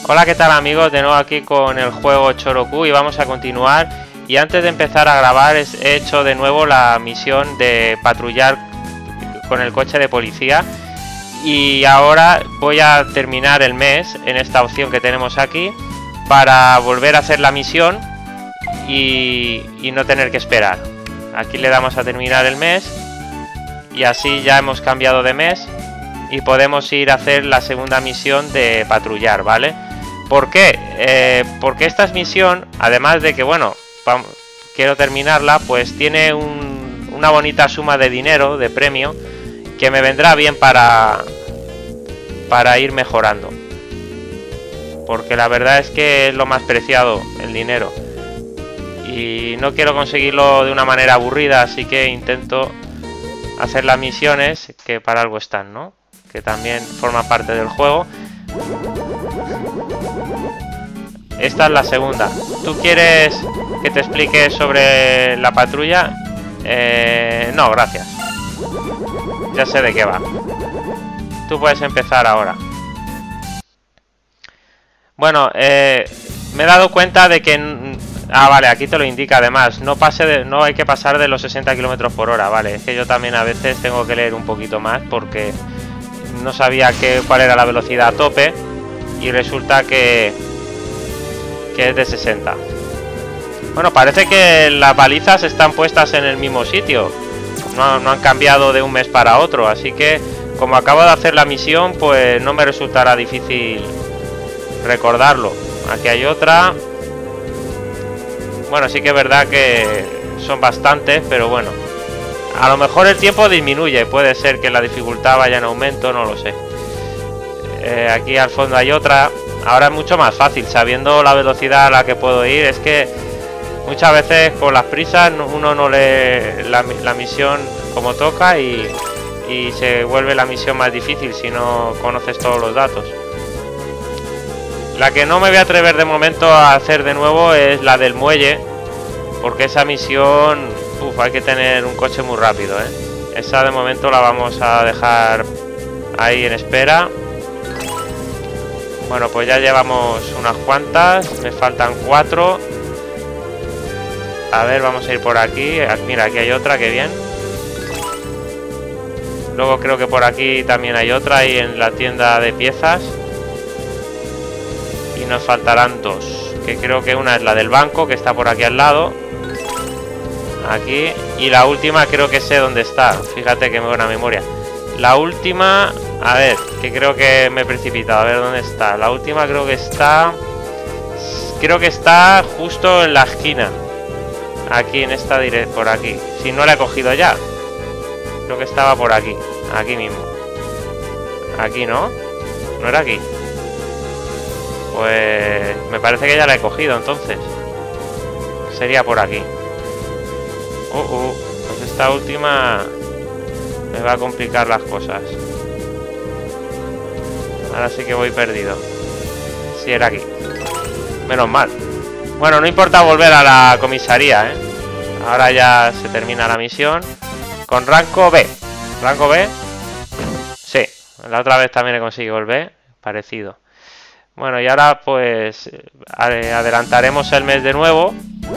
Hola, ¿qué tal amigos? De nuevo aquí con el juego Choroku y vamos a continuar. Y antes de empezar a grabar he hecho de nuevo la misión de patrullar con el coche de policía. Y ahora voy a terminar el mes en esta opción que tenemos aquí para volver a hacer la misión y no tener que esperar. Aquí le damos a terminar el mes y así ya hemos cambiado de mes y podemos ir a hacer la segunda misión de patrullar, ¿vale? ¿Por qué? Porque esta misión, además de que, bueno, quiero terminarla, pues tiene una bonita suma de dinero, de premio, que me vendrá bien para ir mejorando. Porque la verdad es que es lo más preciado, el dinero. Y no quiero conseguirlo de una manera aburrida, así que intento hacer las misiones que para algo están, ¿no? Que también forman parte del juego. Esta es la segunda. ¿Tú quieres que te explique sobre la patrulla? No, gracias. Ya sé de qué va. Tú puedes empezar ahora. Bueno, me he dado cuenta de que... Ah, vale, aquí te lo indica además. No hay que pasar de los 60 km por hora, vale. Es que yo también a veces tengo que leer un poquito más porque no sabía cuál era la velocidad a tope. Y resulta que es de 60. Bueno, parece que las balizas están puestas en el mismo sitio. No han cambiado de un mes para otro. Así que, como acabo de hacer la misión, pues no me resultará difícil recordarlo. Aquí hay otra. Bueno, sí que es verdad que son bastantes, pero bueno. A lo mejor el tiempo disminuye. Puede ser que la dificultad vaya en aumento, no lo sé. Aquí al fondo hay otra. Ahora es mucho más fácil, sabiendo la velocidad a la que puedo ir. Es que muchas veces con las prisas uno no lee la misión como toca y se vuelve la misión más difícil si no conoces todos los datos. La que no me voy a atrever de momento a hacer de nuevo es la del muelle, porque esa misión, hay que tener un coche muy rápido, ¿eh? Esa de momento la vamos a dejar ahí en espera. Bueno, pues ya llevamos unas cuantas, me faltan 4. A ver, vamos a ir por aquí. Mira, aquí hay otra, que bien. Luego creo que por aquí también hay otra, ahí en la tienda de piezas. Y nos faltarán 2, que creo que una es la del banco, que está por aquí al lado. Aquí. Y la última creo que sé dónde está. Fíjate que buena memoria. La última... A ver, que creo que me he precipitado. A ver dónde está. La última creo que está... Creo que está justo en la esquina. Aquí en esta dirección. Por aquí. Si no la he cogido ya. Creo que estaba por aquí. Aquí mismo. Aquí, ¿no? ¿No era aquí? Pues... me parece que ya la he cogido entonces. Sería por aquí. Pues esta última... me va a complicar las cosas. Ahora sí que voy perdido. Sí, era aquí. Menos mal. Bueno, no importa volver a la comisaría, ¿eh? Ahora ya se termina la misión. Con rango B. ¿Rango B? Sí. La otra vez también he conseguido el B. Parecido. Bueno, y ahora pues... adelantaremos el mes de nuevo.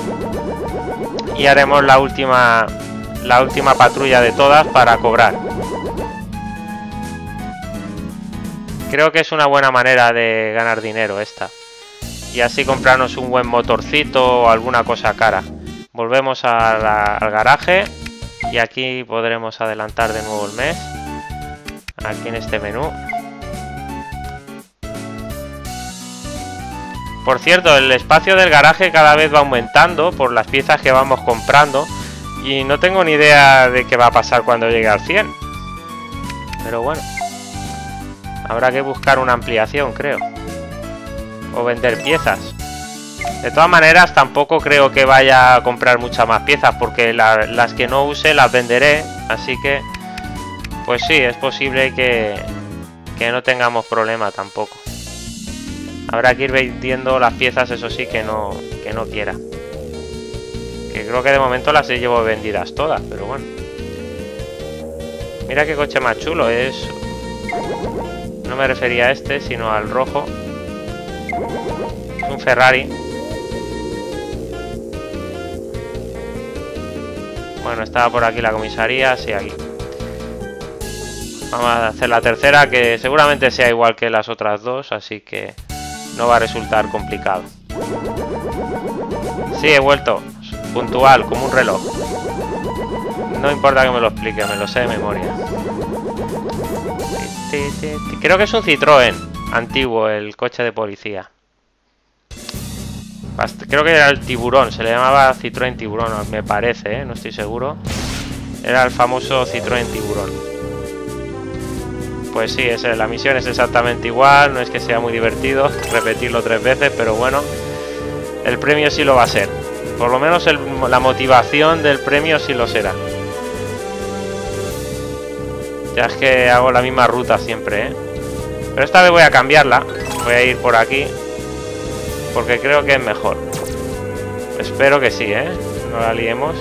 Y haremos la última patrulla de todas para cobrar. Creo que es una buena manera de ganar dinero esta. Y así comprarnos un buen motorcito o alguna cosa cara. Volvemos al garaje. Y aquí podremos adelantar de nuevo el mes. Aquí en este menú. Por cierto, el espacio del garaje cada vez va aumentando por las piezas que vamos comprando. Y no tengo ni idea de qué va a pasar cuando llegue al 100. Pero bueno. Habrá que buscar una ampliación, creo. O vender piezas. De todas maneras, tampoco creo que vaya a comprar muchas más piezas. Porque las que no use las venderé. Así que... pues sí, es posible que no tengamos problema tampoco. Habrá que ir vendiendo las piezas, eso sí, que no quiera. Que creo que de momento las llevo vendidas todas, pero bueno. Mira qué coche más chulo es. No me refería a este, sino al rojo. Es un Ferrari. Bueno, estaba por aquí la comisaría. Sí, aquí. Vamos a hacer la tercera, que seguramente sea igual que las otras dos, así que no va a resultar complicado. Sí, he vuelto. Puntual, como un reloj. No importa que me lo explique, me lo sé de memoria. Creo que es un Citroën antiguo, el coche de policía. Creo que era el Tiburón, se le llamaba Citroën Tiburón, me parece, no estoy seguro. Era el famoso Citroën Tiburón. Pues sí, la misión es exactamente igual, no es que sea muy divertido repetirlo 3 veces, pero bueno, el premio sí lo va a ser. Por lo menos la motivación del premio sí lo será. Ya es que hago la misma ruta siempre, ¿eh? Pero esta vez voy a cambiarla. Voy a ir por aquí, porque creo que es mejor. Espero que sí, ¿eh? No la liemos.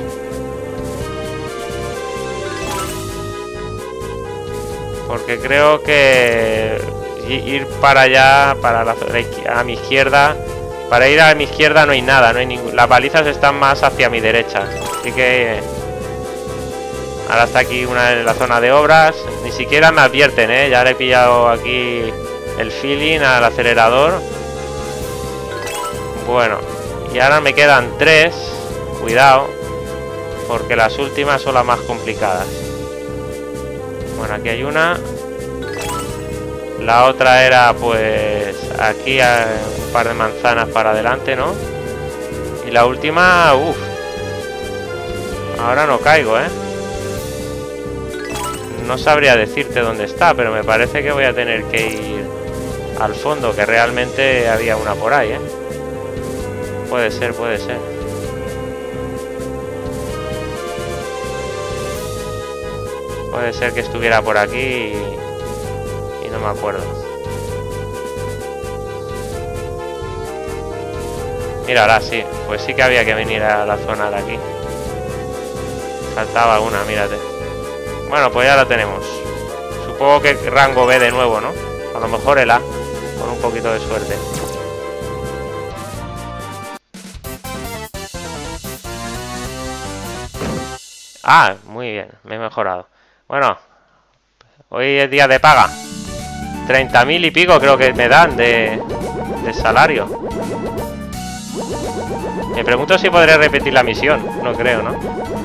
Porque creo que ir para allá, a mi izquierda... Para ir a mi izquierda no hay nada, no hay las balizas están más hacia mi derecha. Así que... Ahora está aquí una en la zona de obras. Ni siquiera me advierten, ¿eh? Ya le he pillado aquí el feeling al acelerador. Bueno, y ahora me quedan 3. Cuidado, porque las últimas son las más complicadas. Bueno, aquí hay una. La otra era pues aquí a un par de manzanas para adelante, ¿no? Y la última, uff. Ahora no caigo, ¿eh? No sabría decirte dónde está, pero me parece que voy a tener que ir al fondo, que realmente había una por ahí, ¿eh? Puede ser, puede ser. Puede ser que estuviera por aquí y no me acuerdo. Mira, ahora sí. Pues sí que había que venir a la zona de aquí. Faltaba una, mírate. Bueno, pues ya la tenemos. Supongo que rango B de nuevo, ¿no? A lo mejor el A, con un poquito de suerte. Ah, muy bien, me he mejorado. Bueno, hoy es día de paga. 30.000 y pico creo que me dan de salario. Me pregunto si podré repetir la misión. No creo, ¿no?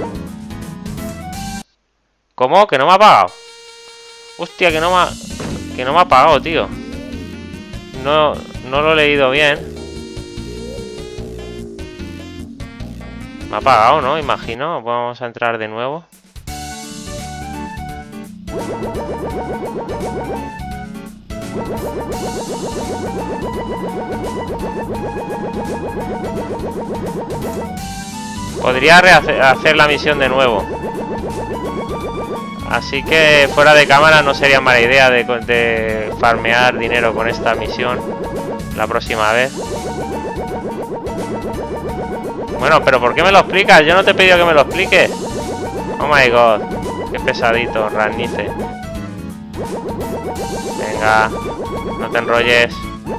¿Cómo? ¿Que no me ha pagado? Hostia, que no me ha pagado, tío. No lo he leído bien. Me ha pagado, ¿no? Imagino. Vamos a entrar de nuevo. Podría hacer la misión de nuevo. Así que fuera de cámara no sería mala idea de farmear dinero con esta misión la próxima vez. Bueno, pero ¿por qué me lo explicas? Yo no te he pedido que me lo expliques. Oh my god. Qué pesadito, Ranice. Venga, no te enrolles.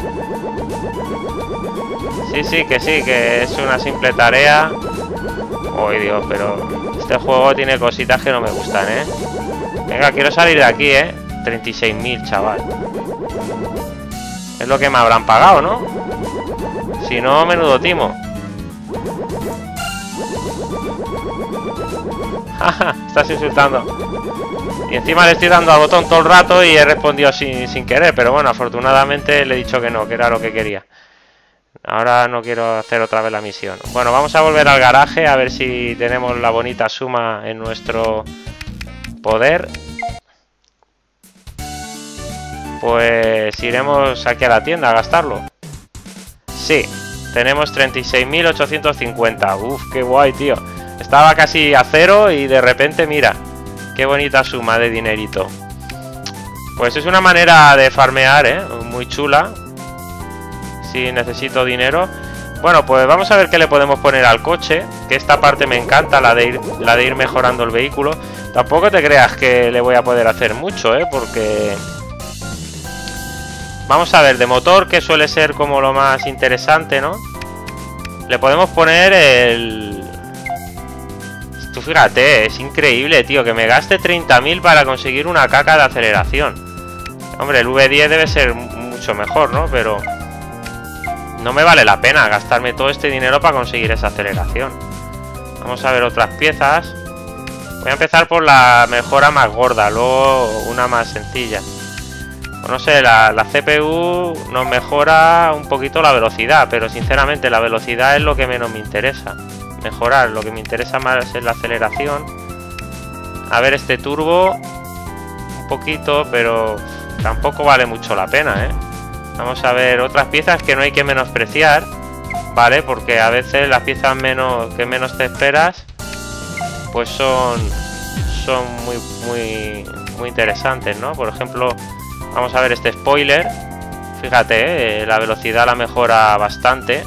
Sí, que es una simple tarea. Ay, Dios, pero este juego tiene cositas que no me gustan, ¿eh? Venga, quiero salir de aquí, ¿eh? 36.000, chaval. Es lo que me habrán pagado, ¿no? Si no, menudo timo. Jaja, estás insultando. Y encima le estoy dando al botón todo el rato y he respondido sin querer. Pero bueno, afortunadamente le he dicho que no, que era lo que quería. Ahora no quiero hacer otra vez la misión. Bueno, vamos a volver al garaje a ver si tenemos la bonita suma en nuestro poder. Pues iremos aquí a la tienda a gastarlo. Sí, tenemos 36.850. Uf, qué guay, tío. Estaba casi a cero y de repente, mira, qué bonita suma de dinerito. Pues es una manera de farmear, ¿eh? Muy chula. Si necesito dinero. Bueno, pues vamos a ver qué le podemos poner al coche. Que esta parte me encanta, la de ir mejorando el vehículo. Tampoco te creas que le voy a poder hacer mucho, ¿eh? Porque Vamos a ver, de motor, que suele ser como lo más interesante, ¿no? Le podemos poner el... Tú fíjate, es increíble, tío, que me gaste 30.000 para conseguir una caca de aceleración. Hombre, el V10 debe ser mucho mejor, ¿no? Pero no me vale la pena gastarme todo este dinero para conseguir esa aceleración. Vamos a ver otras piezas. Voy a empezar por la mejora más gorda, luego una más sencilla. Pues no sé, la CPU nos mejora un poquito la velocidad, pero sinceramente la velocidad es lo que menos me interesa. Mejorar, lo que me interesa más es la aceleración. A ver, este turbo, un poquito, pero tampoco vale mucho la pena, ¿eh? Vamos a ver otras piezas que no hay que menospreciar, ¿vale? Porque a veces las piezas que menos te esperas, pues son muy interesantes, ¿no? Por ejemplo, vamos a ver este spoiler. Fíjate, la velocidad la mejora bastante.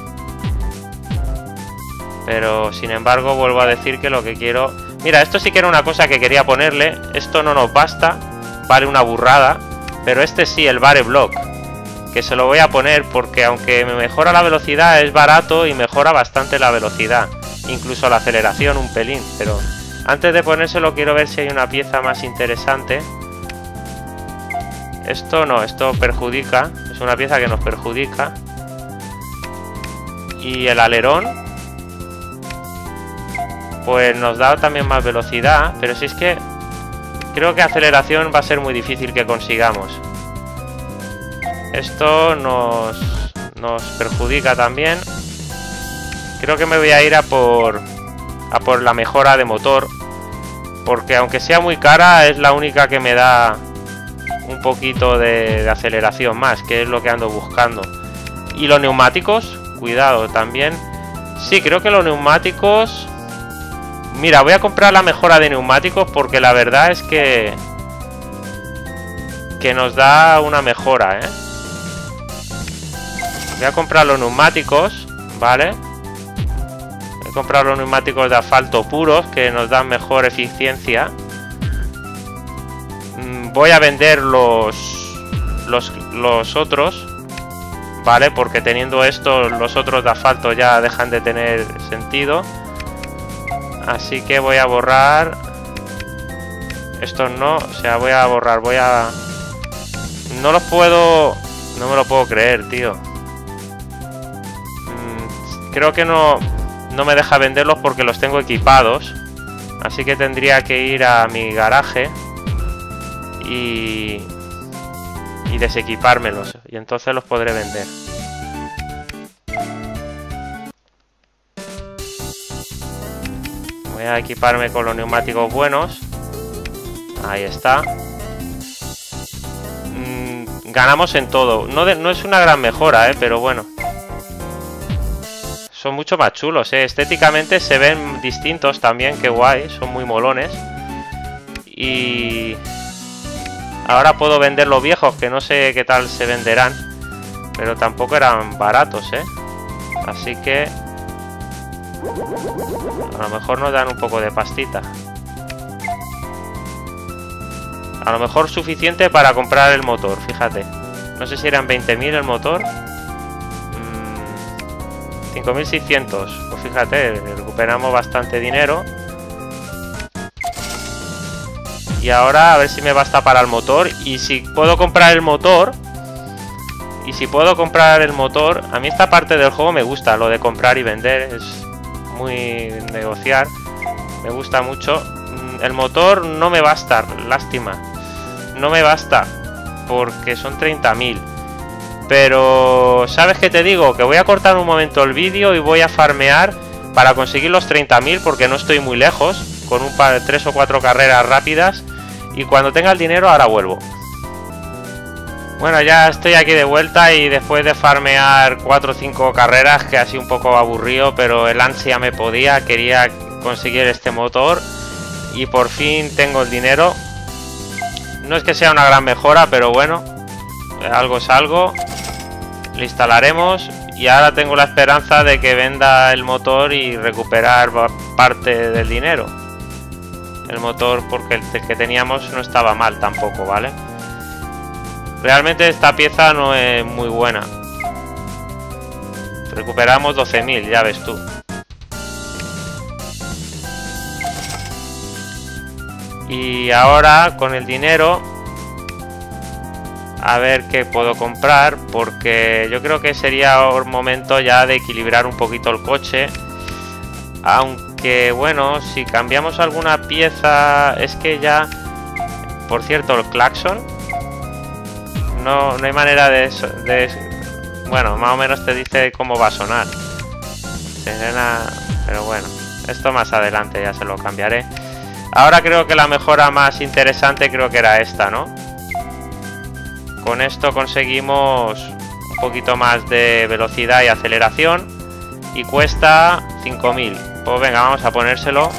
Pero sin embargo vuelvo a decir que lo que quiero... Mira, esto sí que era una cosa que quería ponerle. Esto no nos basta, vale una burrada. Pero este sí, el Bare Block, que se lo voy a poner porque aunque me mejora la velocidad es barato y mejora bastante la velocidad. Incluso la aceleración un pelín. Pero antes de ponérselo quiero ver si hay una pieza más interesante. Esto no, esto perjudica. Es una pieza que nos perjudica. Y el alerón pues nos da también más velocidad, pero si es que creo que aceleración va a ser muy difícil que consigamos. Esto nos perjudica también. Creo que me voy a ir a por la mejora de motor, porque aunque sea muy cara es la única que me da un poquito de aceleración más, que es lo que ando buscando. Y los neumáticos, cuidado también. Sí, creo que los neumáticos... Mira, voy a comprar la mejora de neumáticos porque la verdad es que nos da una mejora, ¿eh? Voy a comprar los neumáticos, ¿vale? Voy a comprar los neumáticos de asfalto puros que nos dan mejor eficiencia. Voy a vender los otros, ¿vale? Porque teniendo estos, los otros de asfalto ya dejan de tener sentido. Así que voy a borrar estos, no, o sea, voy a borrar, no los puedo, no me lo puedo creer, tío. Creo que no me deja venderlos porque los tengo equipados. Así que tendría que ir a mi garaje y desequipármelos, y entonces los podré vender. Voy a equiparme con los neumáticos buenos. Ahí está. Ganamos en todo. No es una gran mejora, pero bueno. Son mucho más chulos, estéticamente se ven distintos también. Qué guay, son muy molones. Y ahora puedo vender los viejos, que no sé qué tal se venderán, pero tampoco eran baratos, así que a lo mejor nos dan un poco de pastita. A lo mejor suficiente para comprar el motor, fíjate. No sé si eran 20.000 el motor. 5.600. Pues fíjate, recuperamos bastante dinero. Y ahora a ver si me basta para el motor. Y si puedo comprar el motor... A mí esta parte del juego me gusta, lo de comprar y vender. Es muy negociar. Me gusta mucho. El motor no me basta, lástima. No me basta, porque son 30.000. Pero, ¿sabes qué te digo? Que voy a cortar un momento el vídeo y voy a farmear para conseguir los 30.000, porque no estoy muy lejos. Con un par de 3 o 4 carreras rápidas. Y cuando tenga el dinero, ahora vuelvo. Bueno, ya estoy aquí de vuelta y después de farmear 4 o 5 carreras, que ha sido un poco aburrido, pero el ansia me podía, quería conseguir este motor y por fin tengo el dinero. No es que sea una gran mejora, pero bueno, algo es algo. Le instalaremos y ahora tengo la esperanza de que venda el motor y recuperar parte del dinero. El motor, porque el que teníamos no estaba mal tampoco, ¿vale? Realmente esta pieza no es muy buena. Recuperamos 12.000, ya ves tú. Y ahora con el dinero, a ver qué puedo comprar, porque yo creo que sería el momento ya de equilibrar un poquito el coche. Aunque bueno, si cambiamos alguna pieza, es que ya... Por cierto, el claxon, no hay manera de bueno, más o menos te dice cómo va a sonar. Pero bueno, esto más adelante ya se lo cambiaré. Ahora creo que la mejora más interesante creo que era esta, ¿no? Con esto conseguimos un poquito más de velocidad y aceleración. Y cuesta 5.000. Pues venga, vamos a ponérselo.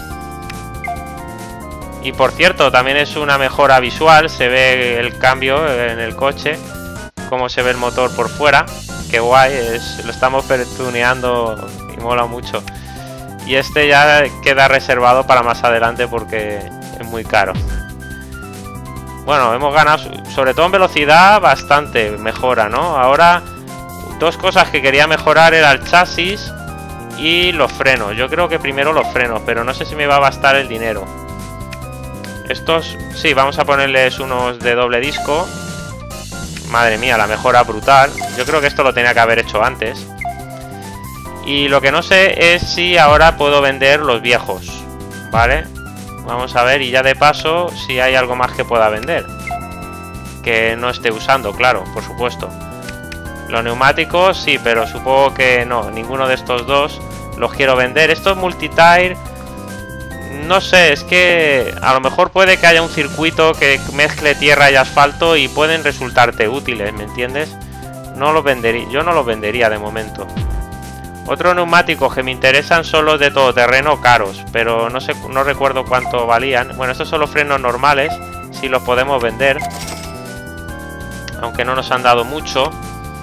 Y por cierto, también es una mejora visual. Se ve el cambio en el coche. Cómo se ve el motor por fuera. Qué guay, lo estamos tuneando y mola mucho. Y este ya queda reservado para más adelante porque es muy caro. Bueno, hemos ganado, sobre todo en velocidad, bastante mejora, ¿no? Ahora, dos cosas que quería mejorar era el chasis y los frenos. Yo creo que primero los frenos, pero no sé si me va a bastar el dinero. Estos, sí, vamos a ponerles unos de doble disco. Madre mía, la mejora brutal. Yo creo que esto lo tenía que haber hecho antes. Y lo que no sé es si ahora puedo vender los viejos, ¿vale? Vamos a ver, y ya de paso, si hay algo más que pueda vender. Que no esté usando, claro, por supuesto. Los neumáticos, sí, pero supongo que no, ninguno de estos dos los quiero vender. Estos multitire, no sé, es que a lo mejor puede que haya un circuito que mezcle tierra y asfalto y pueden resultarte útiles, ¿me entiendes? No los vendería, yo no los vendería de momento. Otros neumáticos que me interesan son los de todoterreno caros, pero no sé, no recuerdo cuánto valían. Bueno, estos son los frenos normales, si los podemos vender, aunque no nos han dado mucho.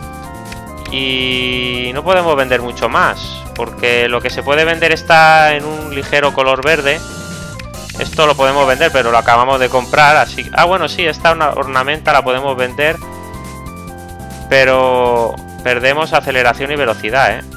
Y no podemos vender mucho más, porque lo que se puede vender está en un ligero color verde. Esto lo podemos vender, pero lo acabamos de comprar, así... Ah, bueno, sí, esta ornamenta la podemos vender, pero perdemos aceleración y velocidad, ¿eh?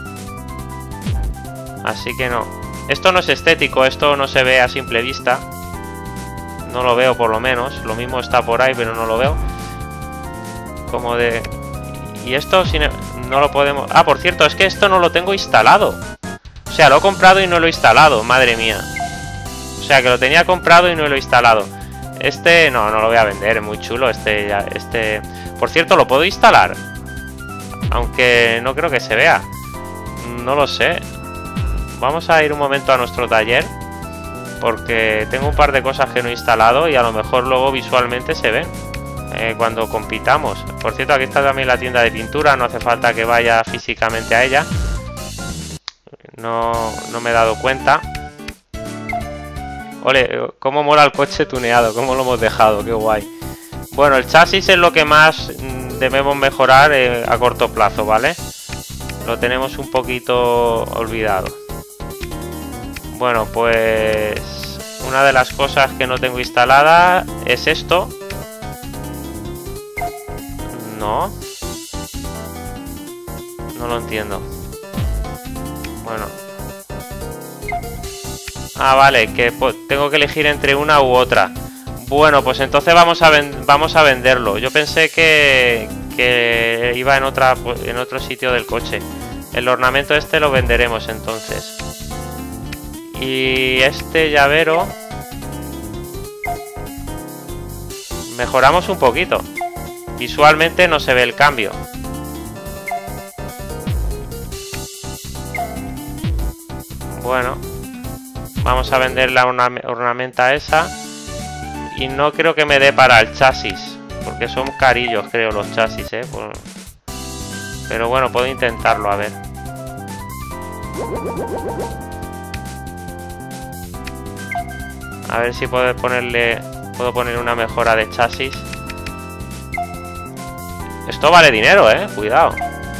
Así que no. Esto no es estético, esto no se ve a simple vista. No lo veo por lo menos. Lo mismo está por ahí, pero no lo veo. Como de... Y esto no lo podemos... Ah, por cierto, es que esto no lo tengo instalado. O sea, lo he comprado y no lo he instalado. Madre mía. O sea, que lo tenía comprado y no lo he instalado. Este no lo voy a vender, es muy chulo. Este... Por cierto, ¿lo puedo instalar? Aunque no creo que se vea. No lo sé. Vamos a ir un momento a nuestro taller, porque tengo un par de cosas que no he instalado y a lo mejor luego visualmente se ven cuando compitamos. Por cierto, aquí está también la tienda de pintura, no hace falta que vaya físicamente a ella. No me he dado cuenta. Ole, cómo mola el coche tuneado, cómo lo hemos dejado, qué guay. Bueno, el chasis es lo que más debemos mejorar a corto plazo, ¿vale? Lo tenemos un poquito olvidado. Bueno, pues una de las cosas que no tengo instalada es esto. No lo entiendo. Bueno. Ah, vale, que tengo que elegir entre una u otra. Bueno, pues entonces vamos a venderlo. Yo pensé que iba en otro sitio del coche. El ornamento este lo venderemos entonces. Y este llavero mejoramos un poquito. Visualmente no se ve el cambio. Bueno, vamos a vender la ornamenta esa. Y no creo que me dé para el chasis, porque son carillos, creo, los chasis, pero bueno, puedo intentarlo, a ver. A ver si puedo poner una mejora de chasis. Esto vale dinero, cuidado.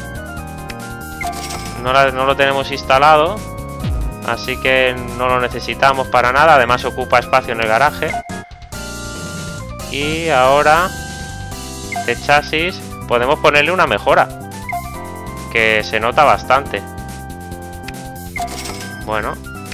No lo tenemos instalado, así que no lo necesitamos para nada. Además ocupa espacio en el garaje. Y ahora Este chasis podemos ponerle una mejora, que se nota bastante. Bueno.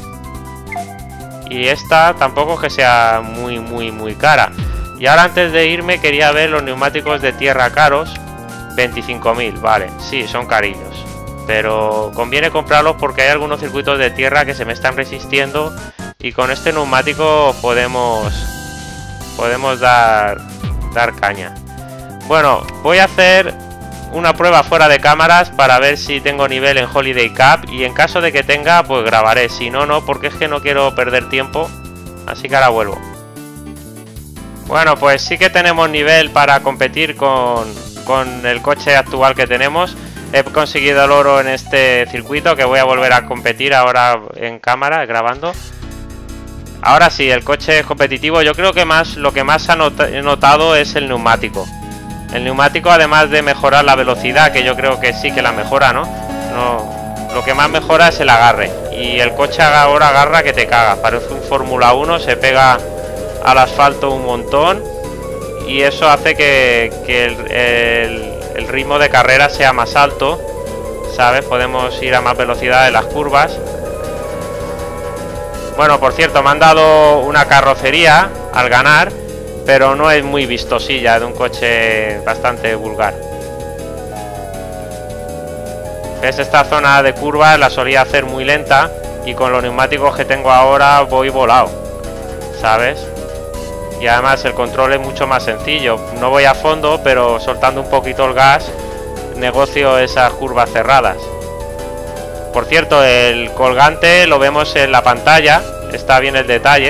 Y esta tampoco es que sea muy cara. Y ahora antes de irme quería ver los neumáticos de tierra caros. 25.000, vale, sí, son carillos. Pero conviene comprarlos porque hay algunos circuitos de tierra que se me están resistiendo. Y con este neumático podemos dar caña. Bueno, voy a hacer una prueba fuera de cámaras para ver si tengo nivel en Holiday Cup. Y en caso de que tenga, pues grabaré. Si no, no, porque es que no quiero perder tiempo. Así que ahora vuelvo. Bueno, pues sí que tenemos nivel para competir con el coche actual que tenemos. He conseguido el oro en este circuito, que voy a volver a competir ahora en cámara, grabando. Ahora sí, el coche es competitivo. Yo creo que lo que más he notado es el neumático. El neumático, además de mejorar la velocidad, que yo creo que sí que la mejora, ¿no? Lo que más mejora es el agarre. Y el coche ahora agarra que te cagas. Parece un Fórmula 1, se pega al asfalto un montón. Y eso hace que el ritmo de carrera sea más alto, ¿sabes? Podemos ir a más velocidad en las curvas. Bueno, por cierto, me han dado una carrocería al ganar, pero no es muy vistosilla, de un coche bastante vulgar. ¿Ves? Esta zona de curvas la solía hacer muy lenta y con los neumáticos que tengo ahora voy volado, ¿sabes? Y además el control es mucho más sencillo. No voy a fondo, pero soltando un poquito el gas negocio esas curvas cerradas. Por cierto, el colgante lo vemos en la pantalla. Está bien el detalle.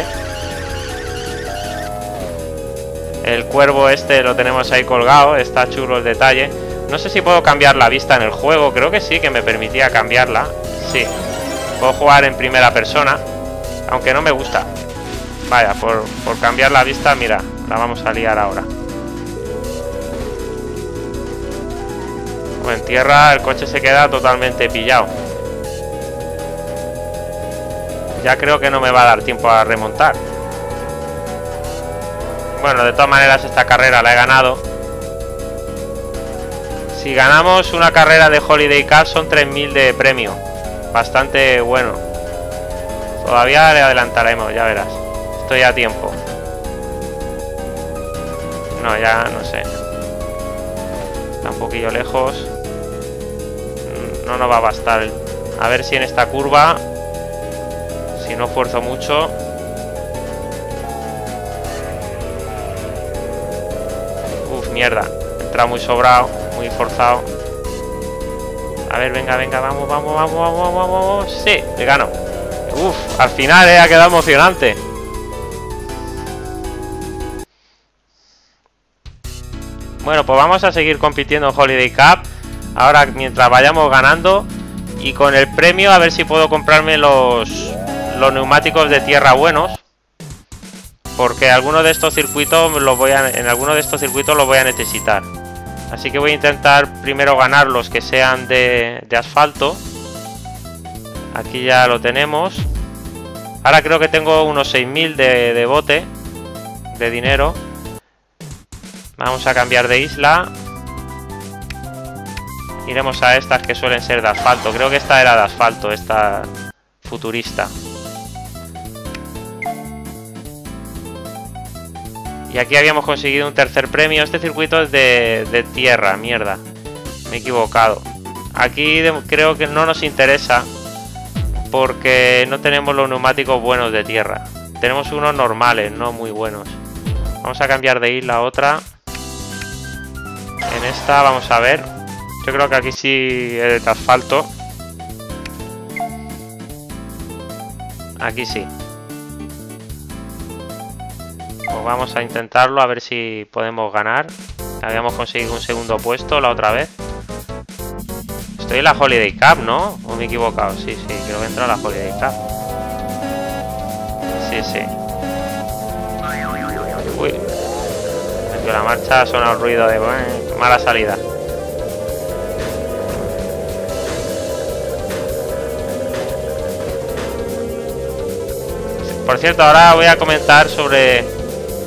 El cuervo este lo tenemos ahí colgado. Está chulo el detalle. No sé si puedo cambiar la vista en el juego. Creo que sí, que me permitía cambiarla. Sí. Puedo jugar en primera persona, aunque no me gusta. Vaya, por cambiar la vista, mira, la vamos a liar ahora. Bueno, en tierra el coche se queda totalmente pillado. Ya creo que no me va a dar tiempo a remontar. Bueno, de todas maneras esta carrera la he ganado. Si ganamos una carrera de Holiday Cup son 3.000 de premio. Bastante bueno. Todavía le adelantaremos, ya verás. Estoy a tiempo. No, ya no sé. Está un poquillo lejos. No nos va a bastar. A ver si en esta curva, si no esfuerzo mucho. Uf, mierda. Entra muy sobrado, muy forzado. A ver, venga, vamos. Sí, le gano. Uf, al final ha quedado emocionante. Bueno, pues vamos a seguir compitiendo en Holiday Cup. Ahora mientras vayamos ganando. Y con el premio a ver si puedo comprarme los neumáticos de tierra buenos. Porque algunos de estos circuitos en algunos de estos circuitos los voy a necesitar. Así que voy a intentar primero ganar los que sean de asfalto. Aquí ya lo tenemos. Ahora creo que tengo unos 6.000 de bote. De dinero. Vamos a cambiar de isla. Iremos a estas que suelen ser de asfalto. Creo que esta era de asfalto, esta futurista. Y aquí habíamos conseguido un tercer premio. Este circuito es de tierra, mierda. Me he equivocado. Aquí creo que no nos interesa porque no tenemos los neumáticos buenos de tierra. Tenemos unos normales, no muy buenos. Vamos a cambiar de isla a otra. En esta vamos a ver. Yo creo que aquí sí es de asfalto. Aquí sí. Pues vamos a intentarlo a ver si podemos ganar. Habíamos conseguido un segundo puesto la otra vez. Estoy en la Holiday Cup, ¿no? ¿O me he equivocado? Sí, creo que entra a la Holiday Cup. Sí. Uy. En la marcha suena el ruido de mala salida. Por cierto, ahora voy a comentar sobre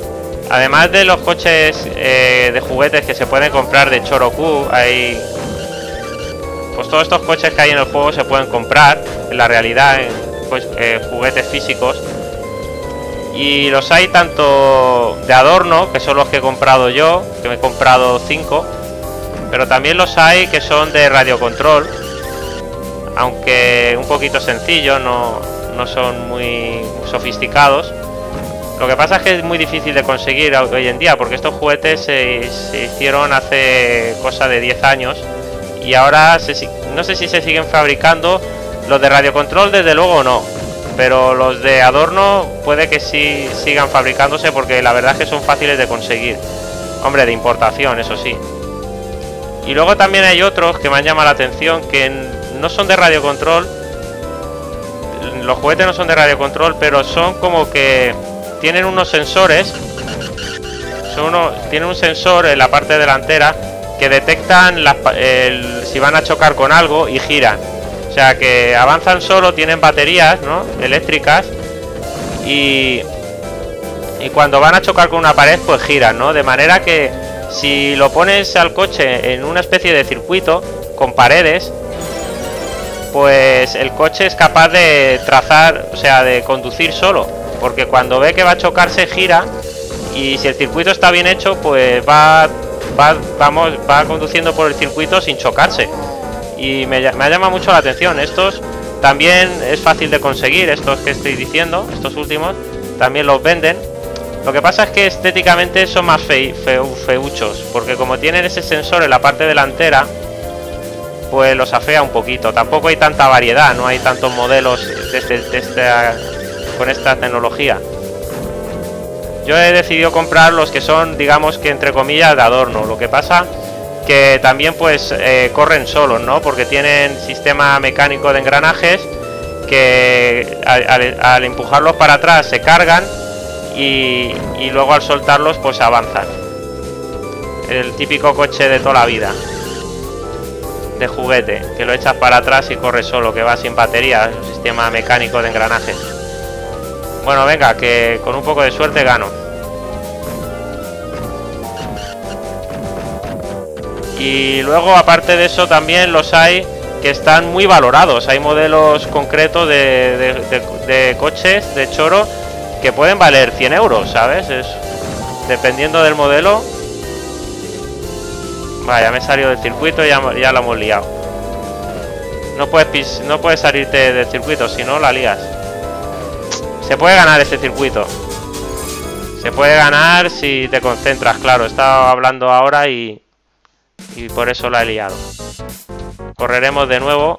Además de los coches de juguetes que se pueden comprar de Choroku, hay... Pues todos estos coches que hay en el juego se pueden comprar en la realidad, en juguetes físicos. Y los hay tanto de adorno, que son los que he comprado yo, que me he comprado 5. Pero también los hay que son de radiocontrol, aunque un poquito sencillos, no son muy sofisticados. Lo que pasa es que es muy difícil de conseguir hoy en día, porque estos juguetes se hicieron hace cosa de 10 años. Y ahora no sé si se siguen fabricando. Los de radiocontrol desde luego no, pero los de adorno puede que sí sigan fabricándose, porque la verdad es que son fáciles de conseguir. Hombre, de importación, eso sí. Y luego también hay otros que me han llamado la atención, que no son de radiocontrol. Los juguetes no son de radiocontrol, pero son como que tienen unos sensores. Tienen un sensor en la parte delantera que detectan si van a chocar con algo y giran. O sea que avanzan solo, tienen baterías, ¿no?, eléctricas, y cuando van a chocar con una pared pues giran, ¿no? De manera que si lo pones al coche en una especie de circuito con paredes, pues el coche es capaz de trazar, o sea, de conducir solo, porque cuando ve que va a chocarse gira, y si el circuito está bien hecho, pues va conduciendo por el circuito sin chocarse. Y me ha llamado mucho la atención. Estos también es fácil de conseguir, estos que estoy diciendo, estos últimos también los venden. Lo que pasa es que estéticamente son más feuchos, porque como tienen ese sensor en la parte delantera, pues los afea un poquito. Tampoco hay tanta variedad, no hay tantos modelos con esta tecnología. Yo he decidido comprar los que son, digamos que entre comillas, de adorno. Lo que pasa que también pues corren solos, ¿no? Porque tienen sistema mecánico de engranajes que al empujarlos para atrás se cargan, y luego al soltarlos pues avanzan. El típico coche de toda la vida de juguete, que lo echas para atrás y corre solo, que va sin batería, es un sistema mecánico de engranajes. Bueno, venga, que con un poco de suerte gano. Y luego, aparte de eso, también los hay que están muy valorados. Hay modelos concretos de coches de Choro que pueden valer 100 euros, ¿sabes? Dependiendo del modelo. Vaya, me he salido del circuito y ya lo hemos liado. No puedes salirte del circuito, si no la lías. Se puede ganar este circuito. Se puede ganar si te concentras, claro. He estado hablando ahora y por eso la he liado. Correremos de nuevo.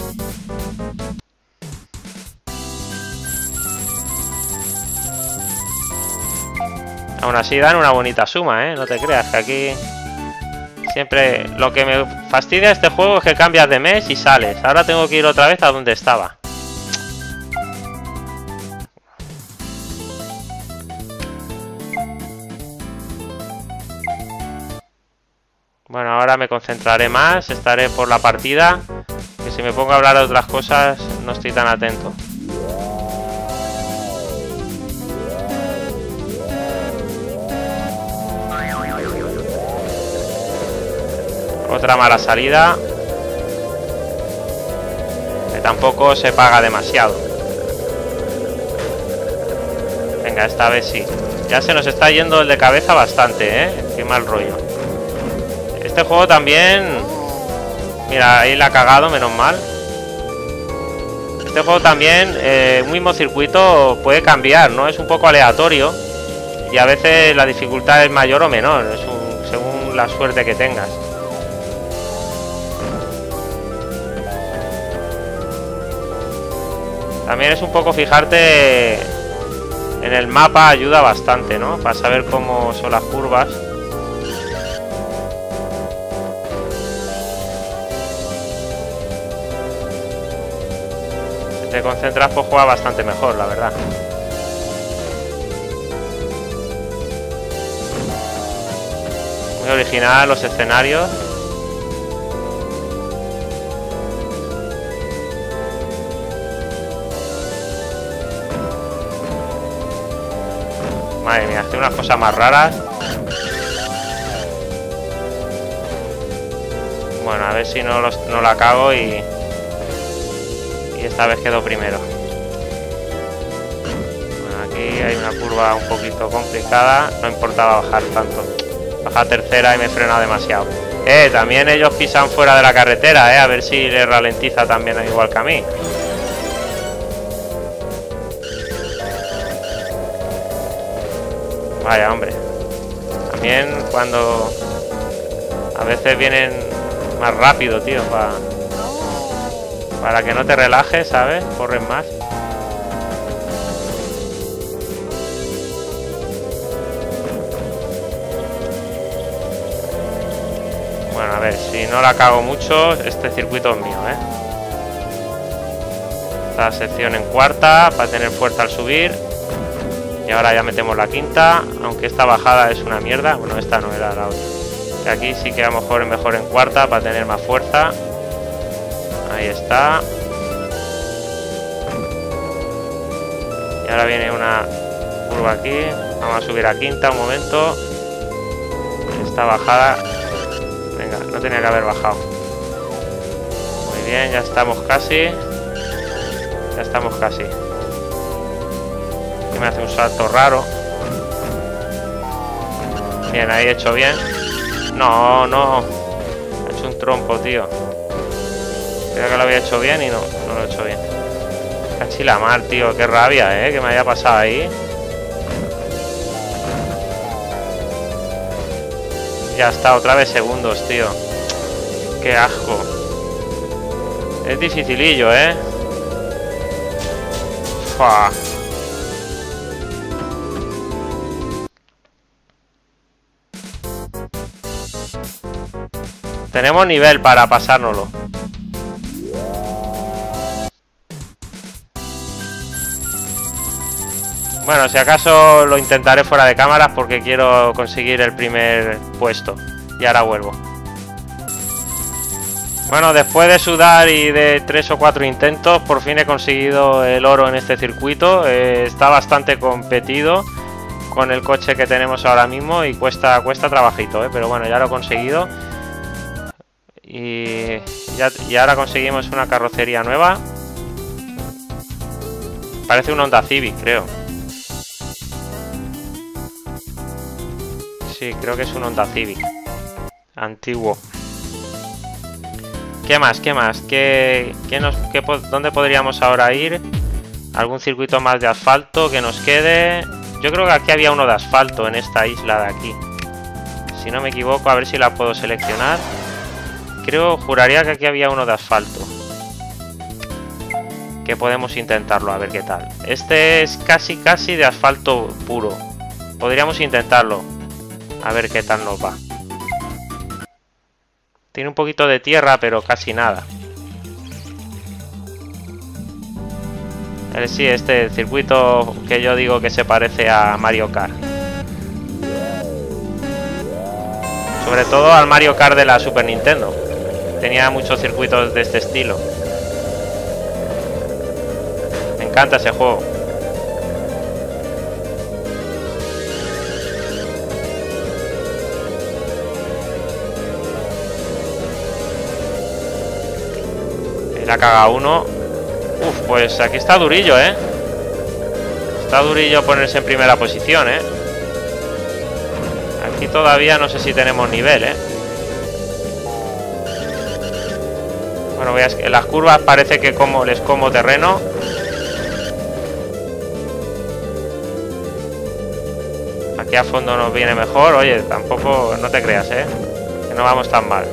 Aún así dan una bonita suma, ¿eh? No te creas que aquí... Siempre... Lo que me fastidia de este juego es que cambias de mes y sales. Ahora tengo que ir otra vez a donde estaba. Bueno, ahora me concentraré más, estaré por la partida, que si me pongo a hablar de otras cosas no estoy tan atento. Otra mala salida, que tampoco se paga demasiado. Venga, esta vez sí. Ya se nos está yendo el de cabeza bastante, ¿eh? Qué mal rollo. Este juego también... Mira, ahí la ha cagado, menos mal. Este juego también, un mismo circuito puede cambiar, ¿no? Es un poco aleatorio. Y a veces la dificultad es mayor o menor, según la suerte que tengas. También es un poco fijarte en el mapa, ayuda bastante, ¿no? Para saber cómo son las curvas. Te concentras, pues juega bastante mejor, la verdad. Muy original los escenarios. Madre mía, hace unas cosas más raras. Bueno, a ver si no la cago y esta vez quedo primero. Bueno, aquí hay una curva un poquito complicada. No importaba bajar tanto. Baja tercera y me he frenado demasiado. También ellos pisan fuera de la carretera, a ver si les ralentiza también igual que a mí. Vaya, hombre. También cuando... A veces vienen más rápido, tío, para que no te relajes, ¿sabes? Corren más. Bueno, a ver, si no la cago mucho, este circuito es mío, Esta sección en cuarta, para tener fuerza al subir. Y ahora ya metemos la quinta, aunque esta bajada es una mierda. Bueno, esta no era la otra. Y aquí sí que a lo mejor es mejor en cuarta, para tener más fuerza. Ahí está. Y ahora viene una curva aquí. Vamos a subir a quinta un momento. Esta bajada... Venga, no tenía que haber bajado. Muy bien, ya estamos casi. Ya estamos casi. Aquí me hace un salto raro. Bien, ahí he hecho bien. No, no. He hecho un trompo, tío. Creo que lo había hecho bien y no lo he hecho bien. Casi la mar, tío. Qué rabia, que me haya pasado ahí. Ya está, otra vez segundos, tío. Qué asco. Es dificilillo, Fua. Tenemos nivel para pasárnoslo. Bueno, si acaso lo intentaré fuera de cámaras porque quiero conseguir el primer puesto. Y ahora vuelvo. Bueno, después de sudar y de 3 o 4 intentos, por fin he conseguido el oro en este circuito. Está bastante competido con el coche que tenemos ahora mismo y cuesta trabajito, pero bueno, ya lo he conseguido. Y ahora conseguimos una carrocería nueva. Parece un Honda Civic, creo. Sí, creo que es un Honda Civic antiguo. ¿Qué más? ¿Qué más? ¿Dónde podríamos ahora ir? ¿Algún circuito más de asfalto que nos quede? Yo creo que aquí había uno de asfalto en esta isla de aquí. Si no me equivoco, a ver si la puedo seleccionar. Juraría que aquí había uno de asfalto. Que podemos intentarlo, a ver qué tal. Este es casi de asfalto puro. Podríamos intentarlo. A ver qué tal nos va. Tiene un poquito de tierra, pero casi nada. Sí, este circuito que yo digo que se parece a Mario Kart. Sobre todo al Mario Kart de la Super Nintendo. Tenía muchos circuitos de este estilo. Me encanta ese juego. La caga uno. Uf, pues aquí está durillo, Está durillo ponerse en primera posición, Aquí todavía no sé si tenemos nivel, Bueno, veas que en las curvas parece que les como terreno. Aquí a fondo nos viene mejor. Oye, tampoco, no te creas, que no vamos tan mal.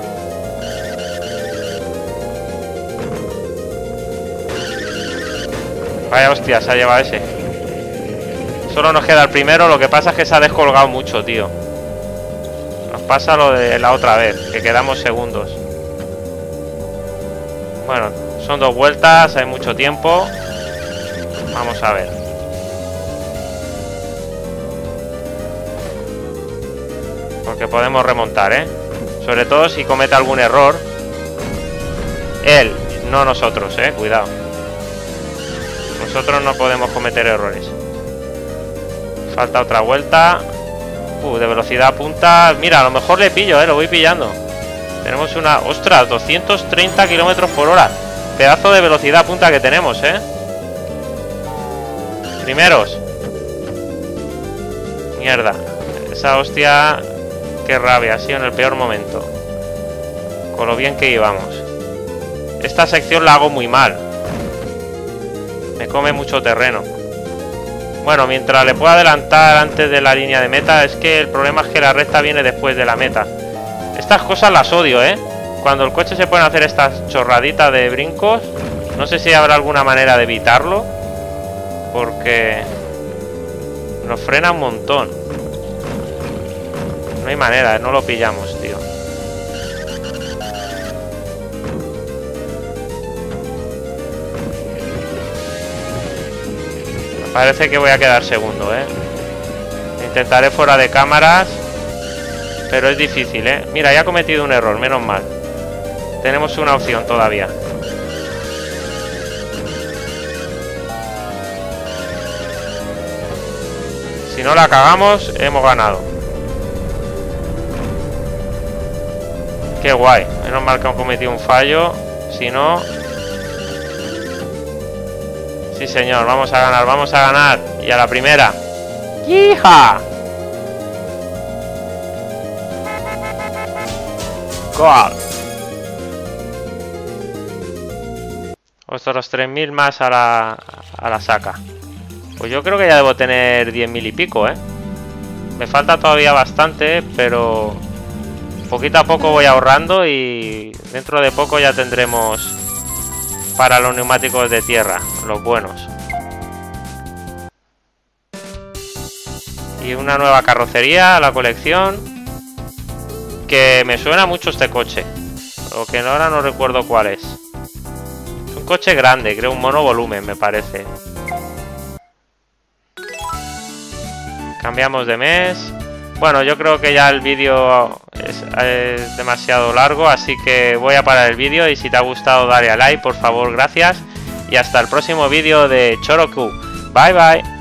Vaya hostia, se ha llevado ese. Solo nos queda el primero. Lo que pasa es que se ha descolgado mucho, tío. Nos pasa lo de la otra vez, que quedamos segundos. Bueno, son 2 vueltas, hay mucho tiempo. Vamos a ver. Porque podemos remontar, Sobre todo si comete algún error. Él, no nosotros, Cuidado. Nosotros no podemos cometer errores. Falta otra vuelta. De velocidad punta. Mira, a lo mejor le pillo, lo voy pillando. Tenemos una... ¡Ostras! 230 kilómetros por hora. Pedazo de velocidad punta que tenemos, Primeros. Mierda. Esa hostia... Qué rabia, ha sido en el peor momento. Con lo bien que íbamos. Esta sección la hago muy mal. Me come mucho terreno. Bueno, mientras le pueda adelantar antes de la línea de meta. Es que el problema es que la recta viene después de la meta. Estas cosas las odio, Cuando el coche se pone a hacer estas chorraditas de brincos. No sé si habrá alguna manera de evitarlo. Porque nos frena un montón. No hay manera, no lo pillamos, tío. Me parece que voy a quedar segundo, Intentaré fuera de cámaras. Pero es difícil, Mira, ya he cometido un error, menos mal. Tenemos una opción todavía. Si no la cagamos, hemos ganado. Qué guay. Menos mal que hemos cometido un fallo. Si no... Sí, señor. Vamos a ganar, vamos a ganar. Y a la primera. ¡Hija! ¡Gol! Otros 3.000 más a la saca. Pues yo creo que ya debo tener 10.000 y pico, Me falta todavía bastante, pero poquito a poco voy ahorrando y dentro de poco ya tendremos para los neumáticos de tierra, los buenos. Y una nueva carrocería a la colección, que me suena mucho este coche, o que ahora no recuerdo cuál es. Es un coche grande, creo un monovolumen me parece. Cambiamos de mes. Bueno, yo creo que ya el vídeo es demasiado largo, así que voy a parar el vídeo. Y si te ha gustado, dale a like, por favor, gracias. Y hasta el próximo vídeo de Choro Q. Bye bye.